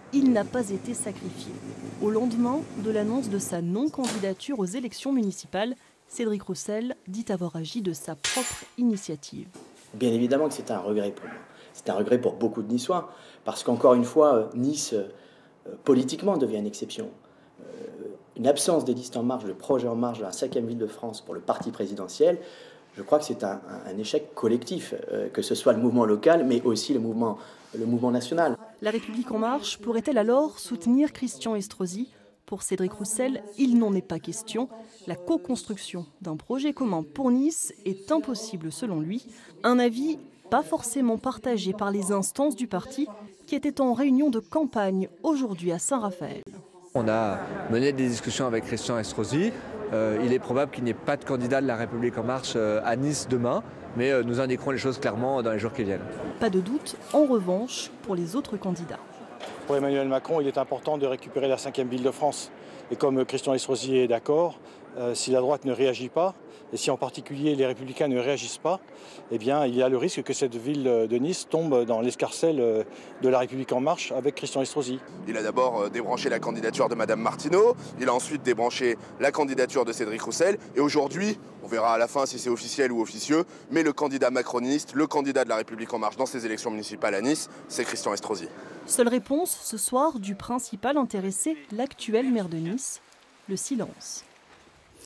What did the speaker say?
il n'a pas été sacrifié. Au lendemain de l'annonce de sa non-candidature aux élections municipales, Cédric Roussel dit avoir agi de sa propre initiative. Bien évidemment que c'est un regret pour moi. C'est un regret pour beaucoup de Niçois, parce qu'encore une fois, Nice, politiquement, devient une exception. Une absence des listes En Marche, le projet En Marche de la 5e ville de France pour le parti présidentiel, je crois que c'est un échec collectif, que ce soit le mouvement local, mais aussi le mouvement national. La République En Marche pourrait-elle alors soutenir Christian Estrosi ? Pour Cédric Roussel, il n'en est pas question. La co-construction d'un projet commun pour Nice est impossible selon lui. Un avis pas forcément partagé par les instances du parti qui étaient en réunion de campagne aujourd'hui à Saint-Raphaël. On a mené des discussions avec Christian Estrosi. Il est probable qu'il n'y ait pas de candidat de la République En Marche à Nice demain, mais nous indiquerons les choses clairement dans les jours qui viennent. Pas de doute, en revanche, pour les autres candidats. Pour Emmanuel Macron, il est important de récupérer la 5e ville de France. Et comme Christian Estrosi est d'accord, si la droite ne réagit pas, et si en particulier les Républicains ne réagissent pas, eh bien, il y a le risque que cette ville de Nice tombe dans l'escarcelle de la République En Marche avec Christian Estrosi. Il a d'abord débranché la candidature de Madame Martineau, il a ensuite débranché la candidature de Cédric Roussel, et aujourd'hui, on verra à la fin si c'est officiel ou officieux, mais le candidat macroniste, le candidat de la République En Marche dans ces élections municipales à Nice, c'est Christian Estrosi. Seule réponse ce soir du principal intéressé, l'actuel maire de Nice, le silence.